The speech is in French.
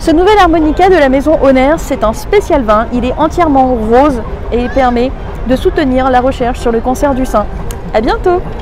Ce nouvel harmonica de la maison Honner, c'est un spécial vin. Il est entièrement rose et il permet de soutenir la recherche sur le cancer du sein. À bientôt!